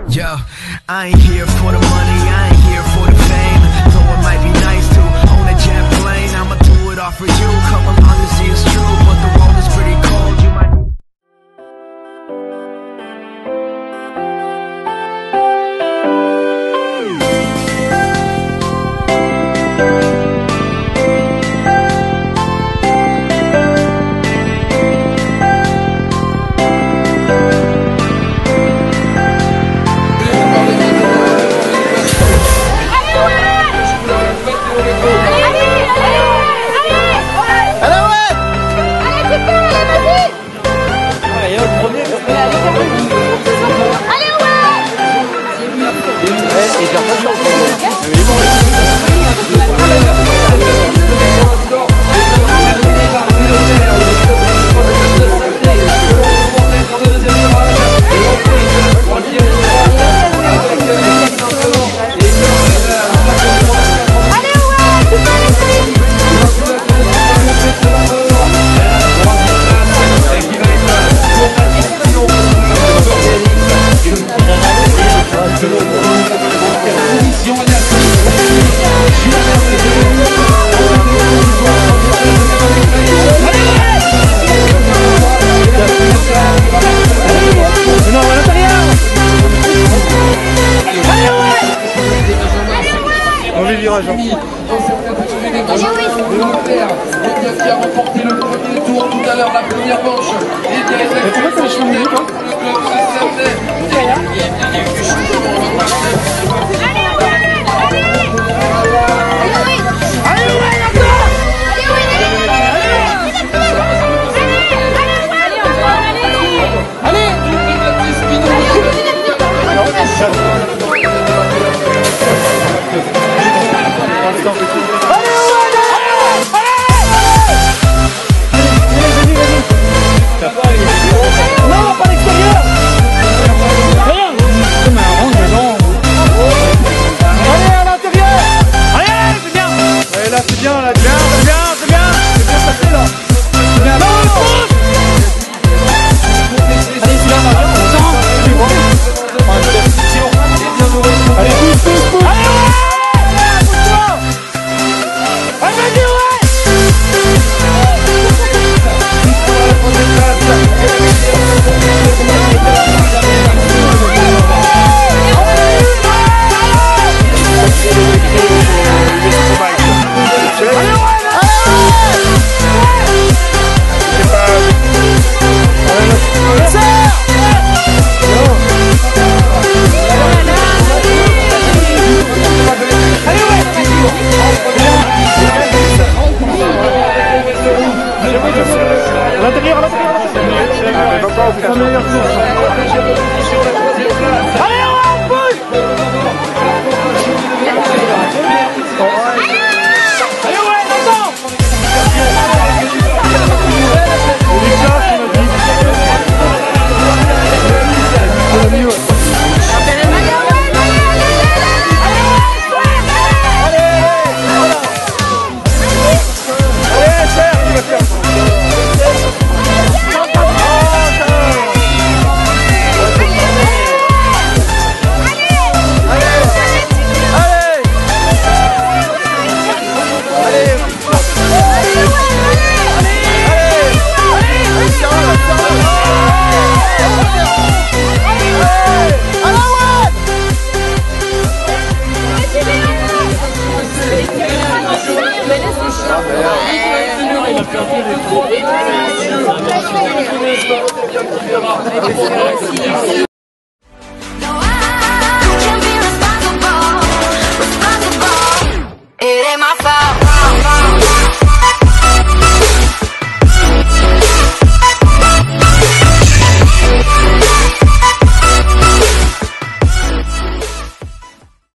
Yo, I ain't here for the money, I ain't here for the fame. Though it might be nice to own a jet plane, I'ma do it all for you. Come along and see it's true, but the world is pretty cold. You might. Qui a remporté le premier tour tout à l'heure, la première manche. Et pourquoi t'as les cheveux mouillés, toi?